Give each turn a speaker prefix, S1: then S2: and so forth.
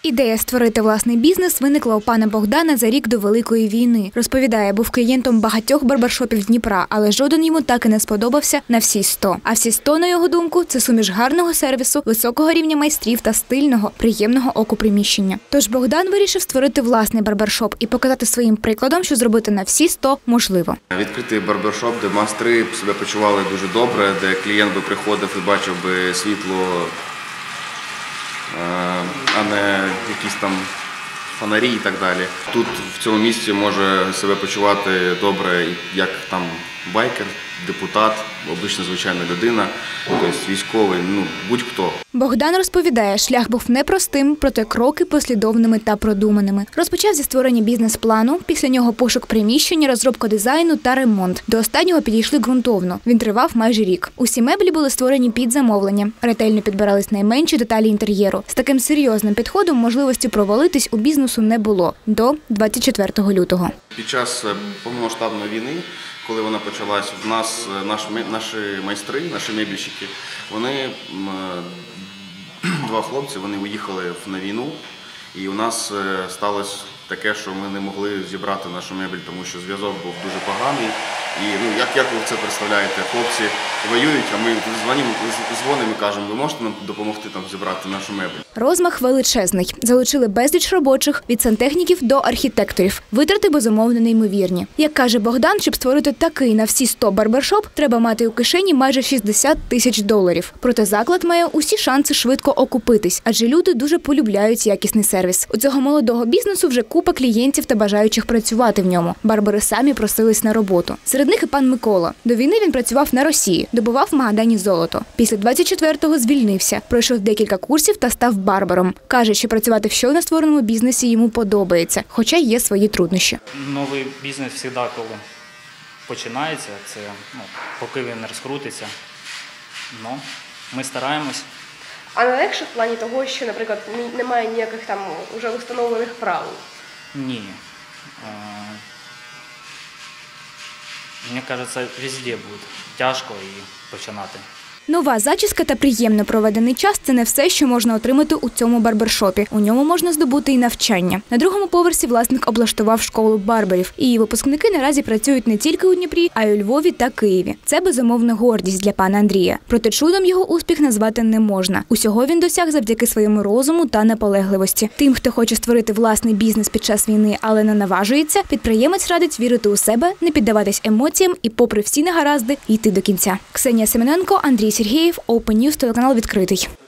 S1: Ідея створити власний бізнес виникла у пана Богдана за рік до Великої війни. Розповідає, був клієнтом багатьох барбершопів Дніпра, але жоден йому так і не сподобався на всі 100. А всі 100, на його думку, це суміш гарного сервісу, високого рівня майстрів та стильного, приємного оку приміщення. Тож Богдан вирішив створити власний барбершоп і показати своїм прикладом, що зробити на всі 100 можливо.
S2: Відкритий барбершоп, де майстри себе почували дуже добре, де клієнт би приходив і бачив би світло, а не якісь там фонарі і так далі. Тут в цьому місці може себе почувати добре як там байкер, депутат, обична звичайна людина, тобто військовий, будь-хто.
S1: Богдан розповідає, шлях був непростим, проте кроки послідовними та продуманими. Розпочав зі створення бізнес-плану, після нього пошук приміщення, розробка дизайну та ремонт. До останнього підійшли ґрунтовно. Він тривав майже рік. Усі меблі були створені під замовлення. Ретельно підбирались найменші деталі інтер'єру. З таким серйозним підходом можливості провалитись у бізнесу не було до 24 лютого.
S2: Під час повномасштабної війни, коли вона почалась, в нас наші майстри, наші мебельщики, вони, два хлопці, вони уїхали на війну, і у нас сталося таке, що ми не могли зібрати нашу мебель, тому що зв'язок був дуже поганий. І як ви це представляєте? Хлопці воюють, а ми дзвонимо і кажемо, ви можете нам допомогти зібрати нашу мебель?
S1: Розмах величезний. Залучили безліч робочих, від сантехніків до архітекторів. Витрати, безумовно, неймовірні. Як каже Богдан, щоб створити такий на всі 100 барбершоп, треба мати у кишені майже 60 тисяч доларів. Проте заклад має усі шанси швидко окупитись, адже люди дуже полюбляють якісний сервіс. У цього молодого бізнесу вже купа клієнтів та бажаючих працювати в ньому. Барбери самі просились на роботу. Серед них і пан Микола. До війни він працював на Росії, добував в Магадані золото. Після 24-го звільнився, пройшов декілька курсів та став барбером. Каже, що працювати в щойно створеному бізнесі йому подобається, хоча є свої труднощі.
S3: Новий бізнес завжди, коли починається, це поки він не розкрутиться. Ми стараємось.
S4: А не легше в плані того, що, наприклад, немає ніяких там уже установлених правил?
S3: Ні. Мені кажеться, везде буде тяжко і починати.
S1: Нова зачіска та приємно проведений час – це не все, що можна отримати у цьому барбершопі. У ньому можна здобути і навчання. На другому поверсі власник облаштував школу барберів. І її випускники наразі працюють не тільки у Дніпрі, а й у Львові та Києві. Це безумовна гордість для пана Андрія. Проте чудом його успіх назвати не можна. Усього він досяг завдяки своєму розуму та наполегливості. Тим, хто хоче створити власний бізнес під час війни, але не наважується, підприємець радить вірити у себе, не піддаватись емоціям і, попри всі негаразди, йти до кінця. Ксенія Семененко, Андрій Сергієв, Open News, телеканал «Відкритий».